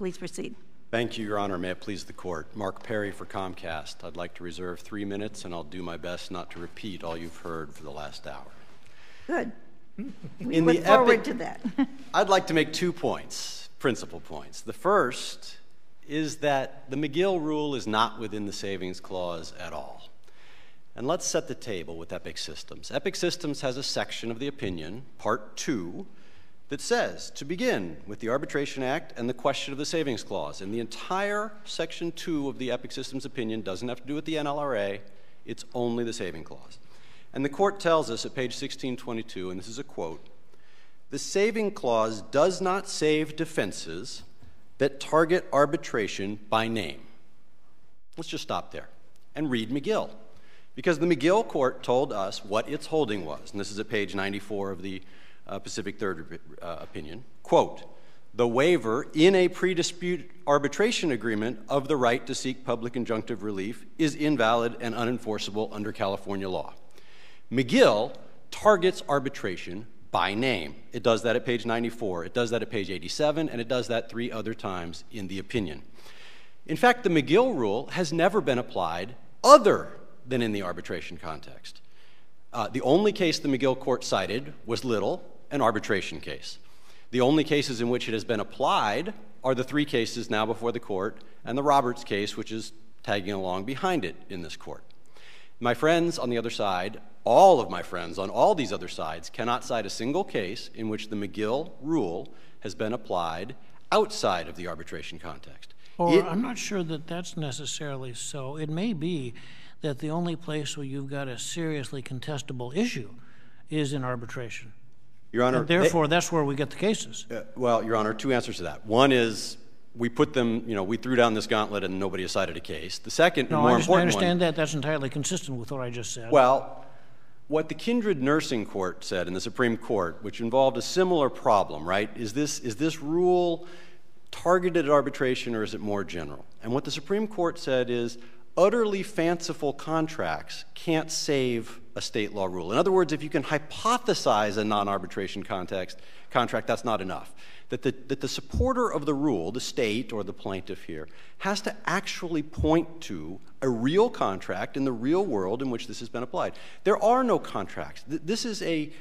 Please proceed. Thank you, Your Honor. May it please the Court. Mark Perry for Comcast. I'd like to reserve 3 minutes, and I'll do my best not to repeat all you've heard for the last hour. Good. We look forward to that. I'd like to make 2 points, principal points. The first is that the McGill rule is not within the Savings Clause at all. And let's set the table with Epic Systems. Epic Systems has a section of the opinion, Part 2, that says, to begin with the Arbitration Act and the question of the Savings Clause. And the entire Section 2 of the Epic Systems opinion doesn't have to do with the NLRA, it's only the Saving Clause. And the Court tells us at page 1622, and this is a quote, "The Saving Clause does not save defenses that target arbitration by name." Let's just stop there and read McGill. Because the McGill Court told us what its holding was, and this is at page 94 of the Pacific Third opinion, quote, "The waiver in a pre-dispute arbitration agreement of the right to seek public injunctive relief is invalid and unenforceable under California law." McGill targets arbitration by name. It does that at page 94, it does that at page 87, and it does that 3 other times in the opinion. In fact, the McGill rule has never been applied other than in the arbitration context. The only case the McGill Court cited was Little, an arbitration case. The only cases in which it has been applied are the 3 cases now before the Court and the Roberts case, which is tagging along behind it in this Court. My friends on the other side, all of my friends on all these other sides, cannot cite a single case in which the McGill rule has been applied outside of the arbitration context. Or I'm not sure that that's necessarily so. It may be that the only place where you've got a seriously contestable issue is in arbitration. Your Honor, and therefore, that's where we get the cases. Well, Your Honor, 2 answers to that. One is we put them, we threw down this gauntlet and nobody has cited a case. The second, and more important one— I understand that. That's entirely consistent with what I just said. Well, what the Kindred Nursing Court said in the Supreme Court, which involved a similar problem, right? Is this rule targeted at arbitration or is it more general? And what the Supreme Court said is utterly fanciful contracts can't save a state law rule. In other words, if you can hypothesize a non-arbitration contract, that's not enough. That the supporter of the rule, the state or the plaintiff here, has to actually point to a real contract in the real world in which this has been applied. There are no contracts. This is a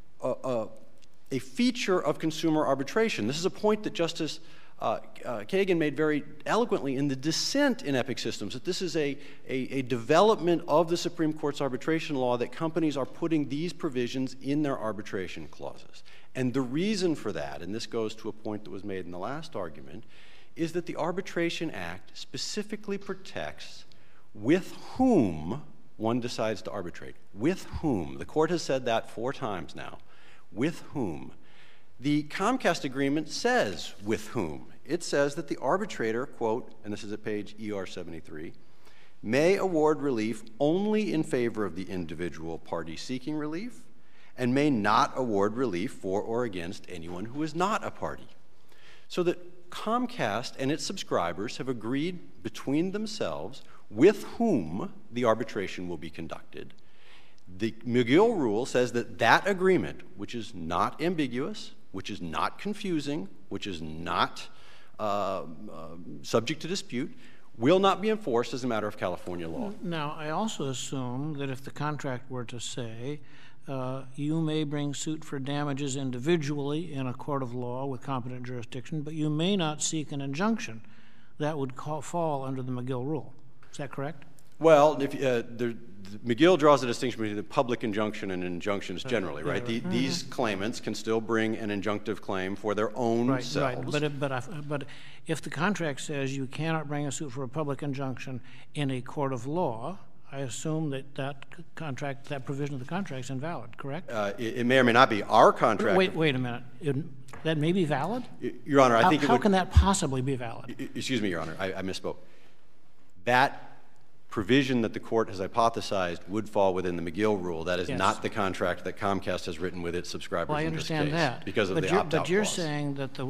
feature of consumer arbitration. This is a point that Justice Kagan made very eloquently in the dissent in Epic Systems, that this is a development of the Supreme Court's arbitration law, that companies are putting these provisions in their arbitration clauses. And the reason for that, and this goes to a point that was made in the last argument, is that the Arbitration Act specifically protects with whom one decides to arbitrate. With whom. The Court has said that 4 times now. With whom. The Comcast agreement says with whom. It says that the arbitrator, quote, and this is at page ER 73, may award relief only in favor of the individual party seeking relief and may not award relief for or against anyone who is not a party. So that Comcast and its subscribers have agreed between themselves with whom the arbitration will be conducted. The McGill rule says that that agreement, which is not ambiguous, which is not confusing, which is not subject to dispute, will not be enforced as a matter of California law. Now, I also assume that if the contract were to say, you may bring suit for damages individually in a court of law with competent jurisdiction, but you may not seek an injunction, that would fall under the McGill rule. Is that correct? Well, McGill draws a distinction between the public injunction and injunctions generally, right? These claimants can still bring an injunctive claim for their own selves. Right, but if the contract says you cannot bring a suit for a public injunction in a court of law, I assume that provision of the contract is invalid, correct? It may or may not be. Our contract— Wait a minute. That may be valid? Your Honor, how can that possibly be valid? Excuse me, Your Honor, I misspoke. That provision that the court has hypothesized would fall within the McGill rule. That is Yes. not the contract that Comcast has written with its subscribers Well, I in this understand case that. because of but the you're, opt-out But you're clause. saying that the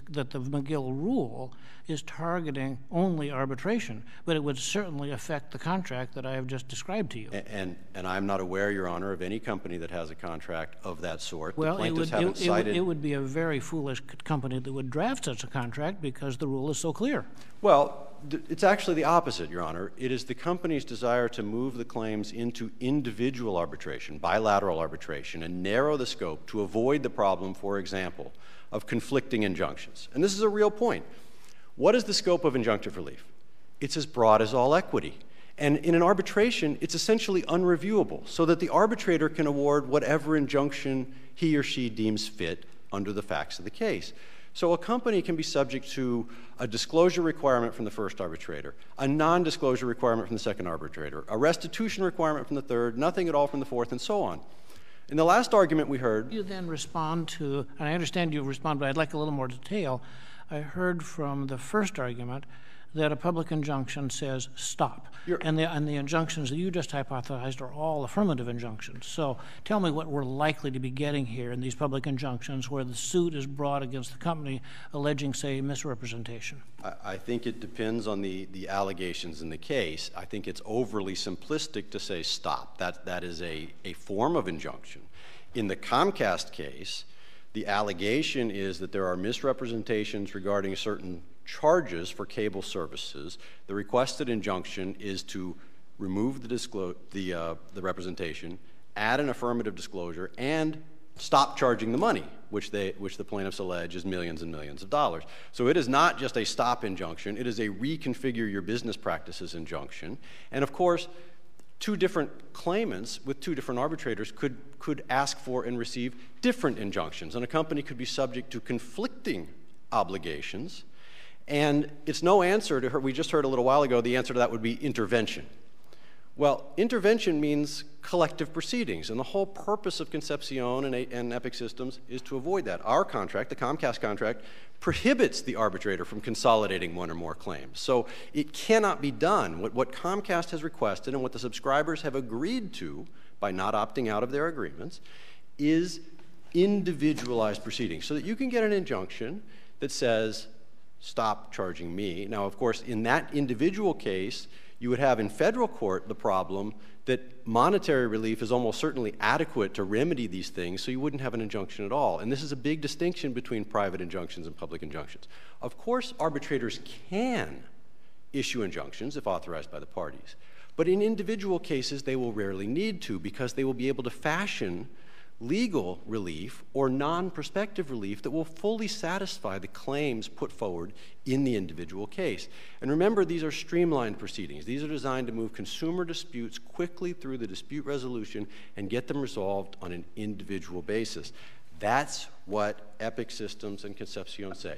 McGill rule is targeting only arbitration, but it would certainly affect the contract that I have just described to you. And I'm not aware, Your Honor, of any company that has a contract of that sort. Well, the plaintiffs haven't cited. it would be a very foolish company that would draft such a contract because the rule is so clear. Well, it's actually the opposite, Your Honor. It is the company's desire to move the claims into individual arbitration, bilateral arbitration, and narrow the scope to avoid the problem, for example, of conflicting injunctions. And this is a real point. What is the scope of injunctive relief? It's as broad as all equity. And in an arbitration, it's essentially unreviewable, so that the arbitrator can award whatever injunction he or she deems fit under the facts of the case. So a company can be subject to a disclosure requirement from the first arbitrator, a non-disclosure requirement from the second arbitrator, a restitution requirement from the third, nothing at all from the fourth, and so on. In the last argument we heard... You then respond to, and I understand you respond, but I'd like a little more detail. I heard from the first argument that a public injunction says stop. And the injunctions that you just hypothesized are all affirmative injunctions. So tell me what we're likely to be getting here in these public injunctions where the suit is brought against the company alleging, say, misrepresentation. I think it depends on the allegations in the case. I think it's overly simplistic to say stop. That is a form of injunction. In the Comcast case, the allegation is that there are misrepresentations regarding certain charges for cable services. The requested injunction is to remove the representation, add an affirmative disclosure, and stop charging the money, which the plaintiffs allege is millions and millions of dollars. So it is not just a stop injunction. It is a reconfigure your business practices injunction. And of course, two different claimants with two different arbitrators could ask for and receive different injunctions. And a company could be subject to conflicting obligations. And it's no answer to her. We just heard a little while ago the answer to that would be intervention. Well, intervention means collective proceedings, and the whole purpose of Concepcion and Epic Systems is to avoid that. Our contract, the Comcast contract, prohibits the arbitrator from consolidating one or more claims. So it cannot be done. What Comcast has requested and what the subscribers have agreed to by not opting out of their agreements is individualized proceedings so that you can get an injunction that says, stop charging me. Now, of course, in that individual case, you would have in federal court the problem that monetary relief is almost certainly adequate to remedy these things, so you wouldn't have an injunction at all. And this is a big distinction between private injunctions and public injunctions. Of course, arbitrators can issue injunctions if authorized by the parties, but in individual cases, they will rarely need to because they will be able to fashion legal relief or non-prospective relief that will fully satisfy the claims put forward in the individual case. And remember, these are streamlined proceedings. These are designed to move consumer disputes quickly through the dispute resolution and get them resolved on an individual basis. That's what Epic Systems and Concepcion say.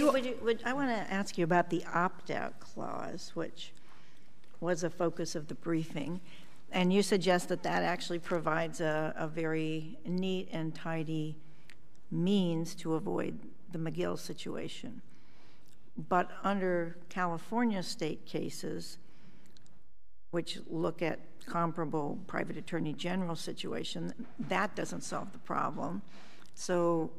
I want to ask you about the opt-out clause, which was a focus of the briefing. And you suggest that that actually provides a very neat and tidy means to avoid the McGill situation. But under California state cases, which look at comparable private attorney general situation, that doesn't solve the problem. So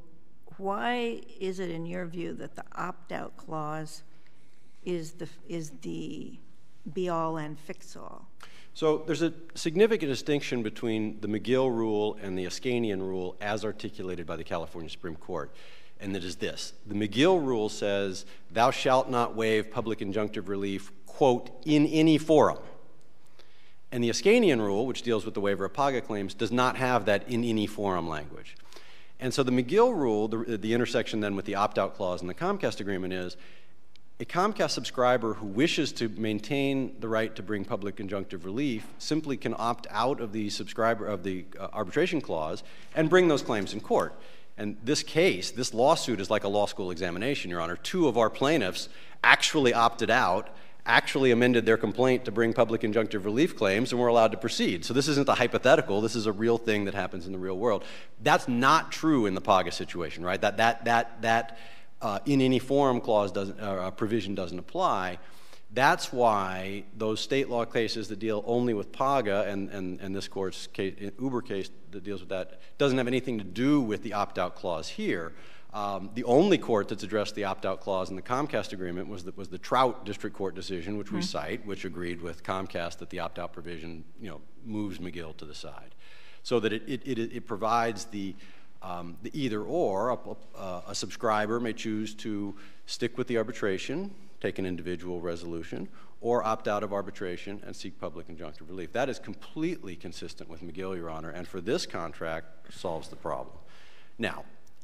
why is it in your view that the opt-out clause is the be-all and fix-all? So there's a significant distinction between the McGill rule and the Ascanian rule as articulated by the California Supreme Court, and that is this. The McGill rule says, thou shalt not waive public injunctive relief, quote, in any forum. And the Ascanian rule, which deals with the waiver of PAGA claims, does not have that in any forum language. And so the McGill rule, the intersection then with the opt-out clause in the Comcast agreement is, a Comcast subscriber who wishes to maintain the right to bring public injunctive relief simply can opt out of the arbitration clause and bring those claims in court. And this case, this lawsuit is like a law school examination, Your Honor. Two of our plaintiffs actually opted out, actually amended their complaint to bring public injunctive relief claims, and were allowed to proceed. So this isn't a hypothetical. This is a real thing that happens in the real world. That's not true in the PAGA situation, right? That in any forum clause provision doesn't apply. That's why those state law cases that deal only with PAGA and this court's case, Uber case that deals with that doesn't have anything to do with the opt-out clause here. The only court that's addressed the opt-out clause in the Comcast agreement was the Trout District Court decision, which we cite, which agreed with Comcast that the opt-out provision, moves McGill to the side, so that it provides the either or. A subscriber may choose to stick with the arbitration, take an individual resolution, or opt out of arbitration and seek public injunctive relief. That is completely consistent with McGill, Your Honor, and for this contract solves the problem. Now,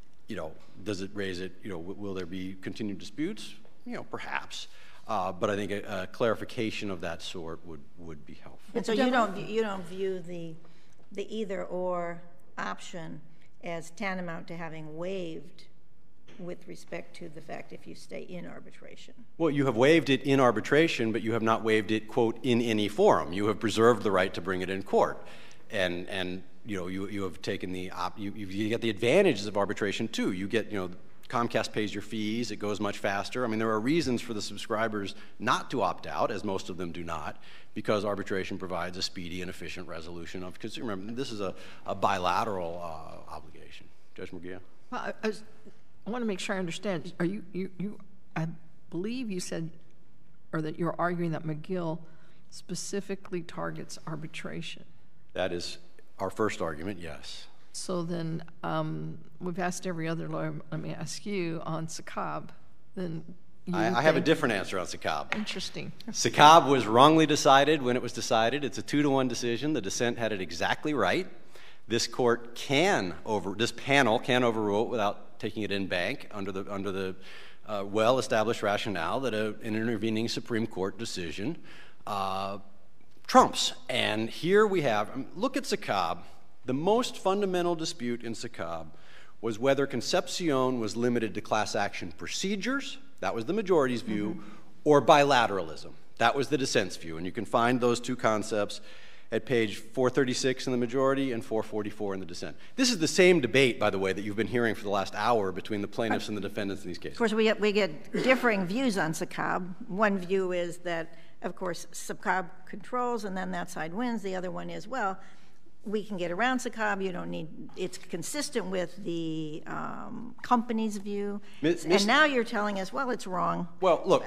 does it raise it? Will there be continued disputes? Perhaps, but I think a clarification of that sort would be helpful. And so you don't view the either or option as tantamount to having waived with respect to the fact if you stay in arbitration? Well, you have waived it in arbitration, but you have not waived it, quote, in any forum. You have preserved the right to bring it in court, and you have taken you get the advantages of arbitration too. You get Comcast pays your fees. It goes much faster. I mean, there are reasons for the subscribers not to opt out, as most of them do not, because arbitration provides a speedy and efficient resolution of. Because remember, this is a bilateral obligation. Judge Murguia? Well, I want to make sure I understand. Are you I believe you said, or that you're arguing that McGill specifically targets arbitration. That is our first argument, yes. So then we've asked every other lawyer. Let me ask you on SACOB. Then I have a different answer on SACOB. Interesting. SACOB was wrongly decided when it was decided. It's a 2-to-1 decision. The dissent had it exactly right. This court this panel can overrule it without taking it in bank under the well-established rationale that an intervening Supreme Court decision trumps. And here we have, look at SACOB. The most fundamental dispute in SACOB was whether Concepcion was limited to class action procedures, that was the majority's view, or bilateralism. That was the dissent's view. And you can find those two concepts at page 436 in the majority and 444 in the dissent. This is the same debate, by the way, that you've been hearing for the last hour between the plaintiffs and the defendants in these cases. Of course, we get differing views on SACOB. One view is that, of course, SACOB controls and then that side wins. The other one is, well, we can get around SACOB. You don't need, it's consistent with the company's view. And now you're telling us, well, it's wrong. Well, look,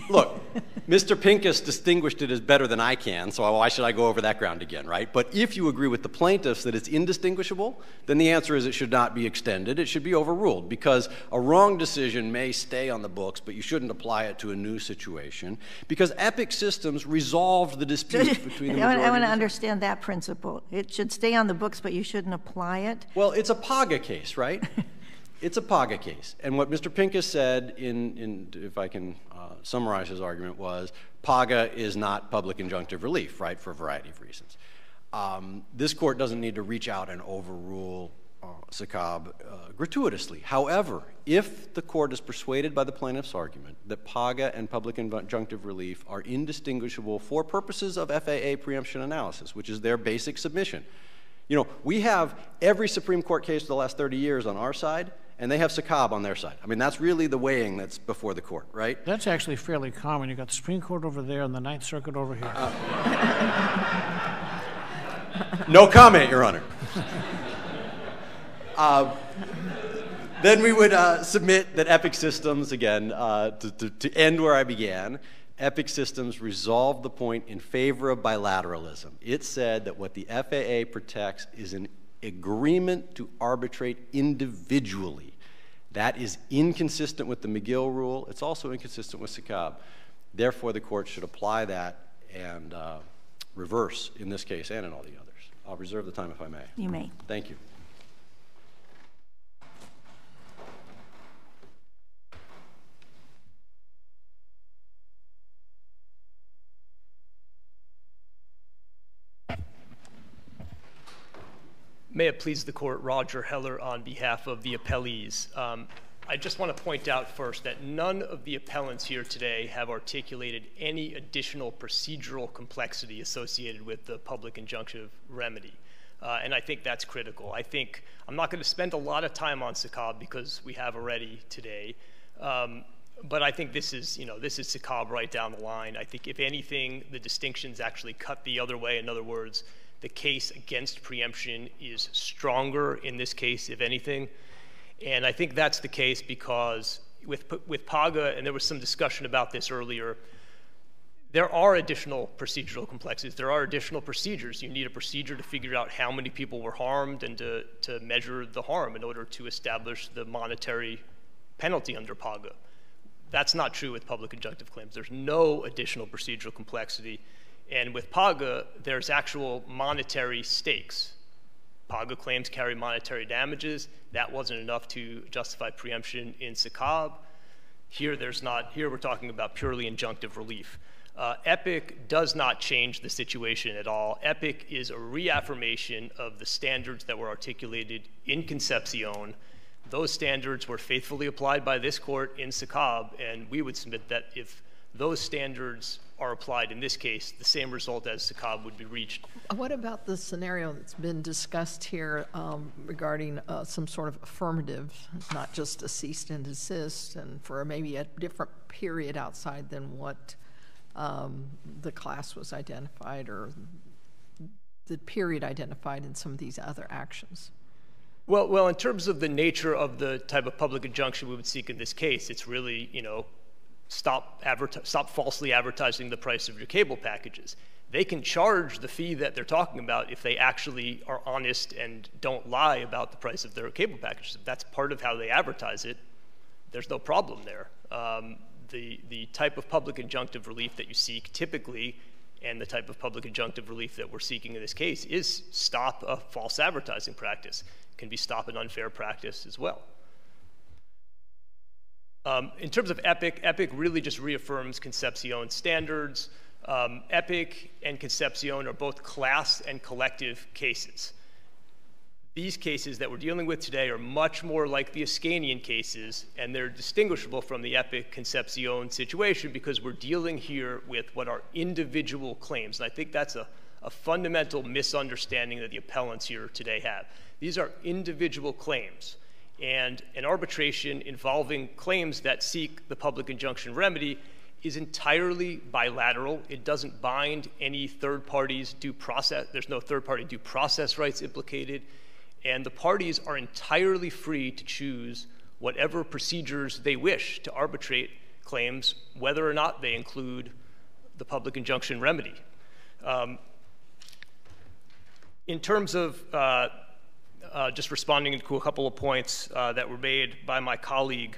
Mr. Pincus distinguished it as better than I can, so why should I go over that ground again, right? But if you agree with the plaintiffs that it's indistinguishable, then the answer is it should not be extended. It should be overruled, because a wrong decision may stay on the books, but you shouldn't apply it to a new situation, because Epic Systems resolved the dispute between the majority. I want to understand that principle. It should stay on the books, but you shouldn't apply it? Well, it's a PAGA case, right? It's a PAGA case. And what Mr. Pincus said, if I can summarize his argument, was PAGA is not public injunctive relief, right, for a variety of reasons. This court doesn't need to reach out and overrule SACOB gratuitously. However, if the court is persuaded by the plaintiff's argument that PAGA and public injunctive relief are indistinguishable for purposes of FAA preemption analysis, which is their basic submission. We have every Supreme Court case for the last 30 years on our side, and they have SACOB on their side. I mean, that's really the weighing that's before the court, right? That's actually fairly common. You've got the Supreme Court over there and the Ninth Circuit over here. No comment, Your Honor. Then we would submit that Epic Systems, again, to end where I began, Epic Systems resolved the point in favor of bilateralism. It said that what the FAA protects is an agreement to arbitrate individually. That is inconsistent with the McGill rule. It's also inconsistent with SACOB. Therefore, the court should apply that and reverse in this case and in all the others. I'll reserve the time if I may. You may. Thank you. May it please the court, Roger Heller on behalf of the appellees. I just want to point out first that none of the appellants here today have articulated any additional procedural complexity associated with the public injunctive remedy. And I think that's critical. I'm not going to spend a lot of time on SACOB because we have already today. But I think this is Sakab right down the line. I think if anything, the distinctions actually cut the other way. In other words, the case against preemption is stronger in this case, if anything. And I think that's the case because with PAGA, and there was some discussion about this earlier, there are additional procedural complexities. There are additional procedures. You need a procedure to figure out how many people were harmed and to measure the harm in order to establish the monetary penalty under PAGA. That's not true with public injunctive claims. There's no additional procedural complexity. And with PAGA, there's actual monetary stakes. PAGA claims carry monetary damages. That wasn't enough to justify preemption in Sakab. Here, there's not. Here, we're talking about purely injunctive relief. EPIC does not change the situation at all. EPIC is a reaffirmation of the standards that were articulated in Concepcion. Those standards were faithfully applied by this court in Sakab, and we would submit that if those standards are applied in this case, the same result as Sakab would be reached. What about the scenario that's been discussed here regarding some sort of affirmative, not just a cease and desist, and for maybe a different period outside than what the class was identified or the period identified in some of these other actions? Well, in terms of the nature of the type of public injunction we would seek in this case, it's really, stop falsely advertising the price of your cable packages. They can charge the fee that they're talking about if they actually are honest and don't lie about the price of their cable packages. If that's part of how they advertise it, there's no problem there. The type of public injunctive relief that you seek typically, and the type of public injunctive relief that we're seeking in this case, is stop a false advertising practice. It can be stop an unfair practice as well. In terms of EPIC, EPIC really just reaffirms Concepcion standards. EPIC and Concepcion are both class and collective cases. These cases that we're dealing with today are much more like the Ascanian cases, and they're distinguishable from the EPIC-Concepcion situation because we're dealing here with what are individual claims. And I think that's a fundamental misunderstanding that the appellants here today have. These are individual claims, and an arbitration involving claims that seek the public injunction remedy is entirely bilateral. It doesn't bind any third parties' due process. There's no third-party due process rights implicated. And the parties are entirely free to choose whatever procedures they wish to arbitrate claims, whether or not they include the public injunction remedy. In terms of just responding to a couple of points that were made by my colleague,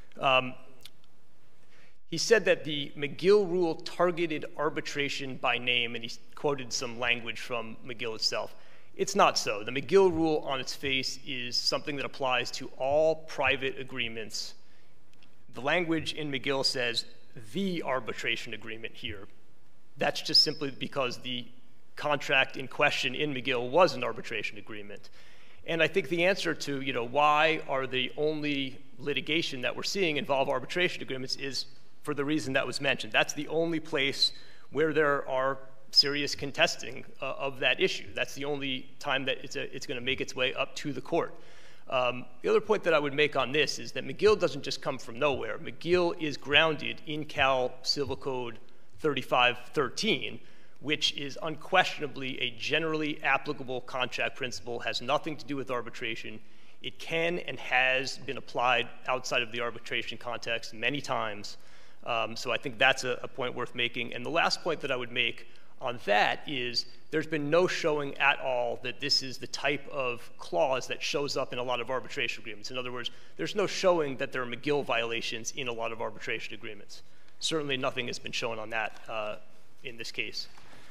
he said that the McGill rule targeted arbitration by name, and he quoted some language from McGill itself. It's not so. The McGill rule on its face is something that applies to all private agreements. The language in McGill says the arbitration agreement here. That's just simply because the contract in question in McGill was an arbitration agreement. And I think the answer to, why are the only litigation that we're seeing involve arbitration agreements is for the reason that was mentioned. That's the only place where there are serious contesting of that issue. That's the only time that it's going to make its way up to the court. The other point that I would make on this is that McGill doesn't just come from nowhere. McGill is grounded in Cal Civil Code 3513, which is unquestionably a generally applicable contract principle, has nothing to do with arbitration. It can and has been applied outside of the arbitration context many times. So I think that's a point worth making. And the last point that I would make on that is there's been no showing at all that this is the type of clause that shows up in a lot of arbitration agreements. In other words, there's no showing that there are McGill violations in a lot of arbitration agreements. Certainly nothing has been shown on that in this case.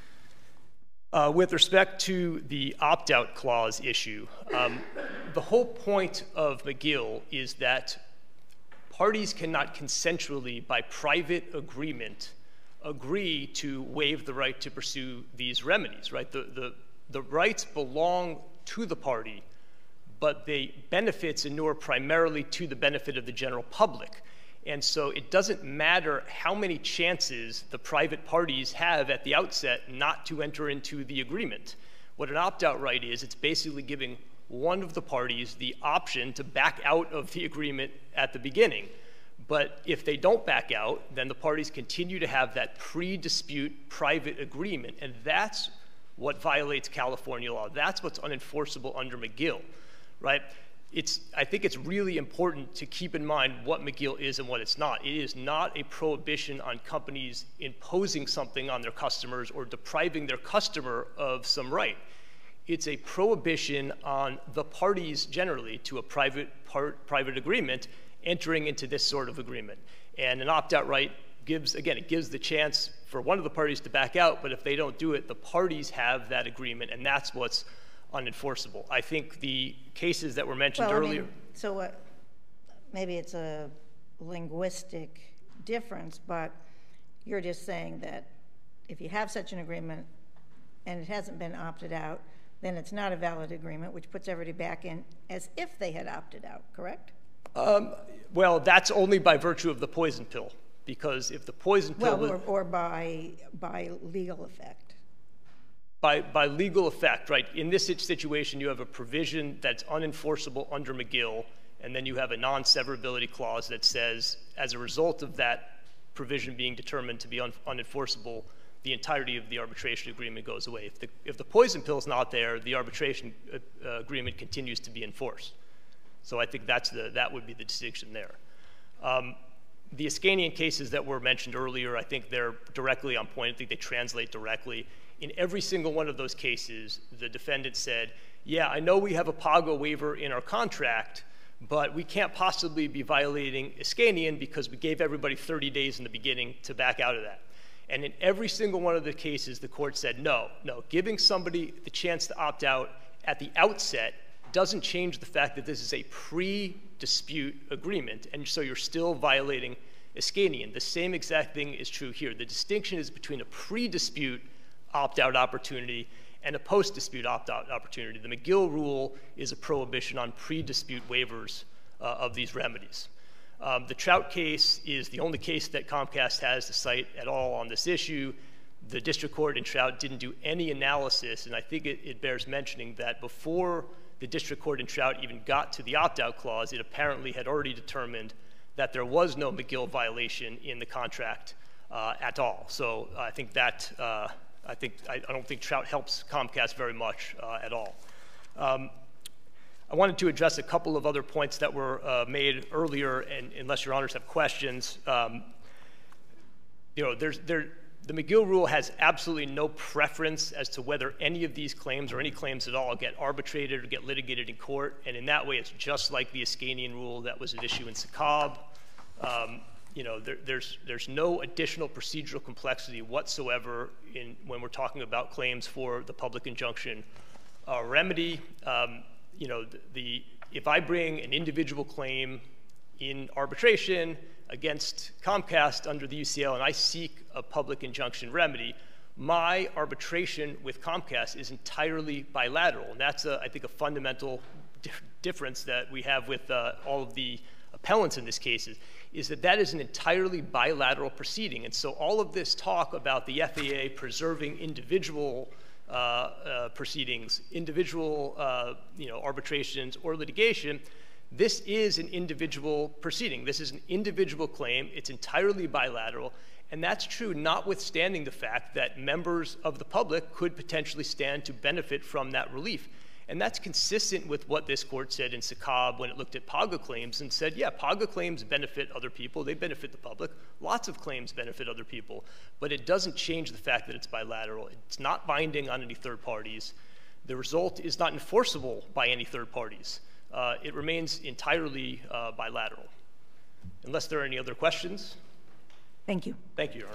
With respect to the opt-out clause issue, the whole point of McGill is that parties cannot consensually, by private agreement, agree to waive the right to pursue these remedies, right? The rights belong to the party, but the benefits inure primarily to the benefit of the general public. And so it doesn't matter how many chances the private parties have at the outset not to enter into the agreement. What an opt-out right is, it's basically giving one of the parties the option to back out of the agreement at the beginning. But if they don't back out, then the parties continue to have that pre-dispute private agreement, and that's what violates California law. That's what's unenforceable under McGill, right? I think it's really important to keep in mind what McGill is and what it's not. It is not a prohibition on companies imposing something on their customers or depriving their customer of some right. It's a prohibition on the parties generally to a private agreement entering into this sort of agreement. And an opt-out right gives the chance for one of the parties to back out, but if they don't do it, the parties have that agreement, and that's what's unenforceable. I think the cases that were mentioned earlier. Maybe it's a linguistic difference, but you're just saying that if you have such an agreement and it hasn't been opted out, then it's not a valid agreement, which puts everybody back in as if they had opted out, correct? Well, that's only by virtue of the poison pill, because if the poison pill or by legal effect. By legal effect, right? In this situation, you have a provision that's unenforceable under McGill, and then you have a non-severability clause that says, as a result of that provision being determined to be unenforceable, the entirety of the arbitration agreement goes away. If the poison pill is not there, the arbitration agreement continues to be enforced. So I think that would be the distinction there. The Iskanian cases that were mentioned earlier, I think they're directly on point. I think they translate directly. In every single one of those cases, the defendant said, yeah, I know we have a PAGO waiver in our contract, but we can't possibly be violating Iskanian because we gave everybody 30 days in the beginning to back out of that. And in every single one of the cases, the court said, no, giving somebody the chance to opt out at the outset doesn't change the fact that this is a pre-dispute agreement, and so you're still violating Iskanian. The same exact thing is true here. The distinction is between a pre-dispute opt-out opportunity and a post-dispute opt-out opportunity. The McGill rule is a prohibition on pre-dispute waivers of these remedies. The Trout case is the only case that Comcast has to cite at all on this issue. The district court in Trout didn't do any analysis, and I think it bears mentioning that before the district court in Trout even got to the opt-out clause, it apparently had already determined that there was no McGill violation in the contract at all. So I think that I don't think Trout helps Comcast very much at all. I wanted to address a couple of other points that were made earlier, and unless your honors have questions, the McGill rule has absolutely no preference as to whether any of these claims or any claims at all get arbitrated or get litigated in court, and in that way it's just like the Iskanian rule that was at issue in Sakab. There's no additional procedural complexity whatsoever when we're talking about claims for the public injunction remedy. If I bring an individual claim in arbitration against Comcast under the UCL and I seek a public injunction remedy, my arbitration with Comcast is entirely bilateral. And that's, I think, a fundamental difference that we have with all of the appellants in this case is that is an entirely bilateral proceeding. And so all of this talk about the FAA preserving individual proceedings, individual arbitrations or litigation, this is an individual proceeding. This is an individual claim. It's entirely bilateral. And that's true notwithstanding the fact that members of the public could potentially stand to benefit from that relief. And that's consistent with what this court said in Sakab when it looked at PAGA claims and said, yeah, PAGA claims benefit other people. They benefit the public. Lots of claims benefit other people. But it doesn't change the fact that it's bilateral. It's not binding on any third parties. The result is not enforceable by any third parties. It remains entirely bilateral. Unless there are any other questions? Thank you. Thank you, Your Honor.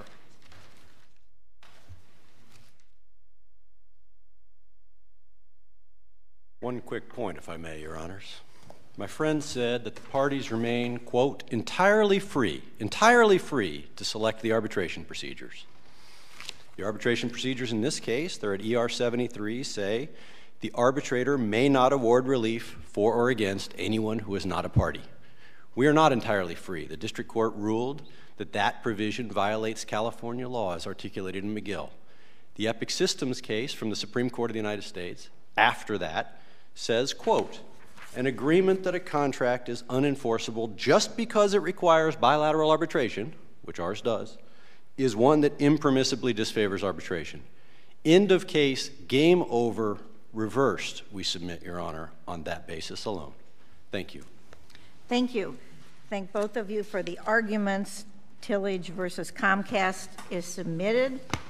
One quick point, if I may, Your Honors. My friend said that the parties remain, quote, entirely free to select the arbitration procedures. The arbitration procedures in this case, they're at ER 73, say, the arbitrator may not award relief for or against anyone who is not a party. We are not entirely free. The district court ruled that that provision violates California law as articulated in McGill. The Epic Systems case from the Supreme Court of the United States, after that, says, quote, An agreement that a contract is unenforceable just because it requires bilateral arbitration, which ours does, is one that impermissibly disfavors arbitration. End of case, game over, reversed, we submit, Your Honor, on that basis alone. Thank you. Thank you. Thank both of you for the arguments. Tillage versus Comcast is submitted.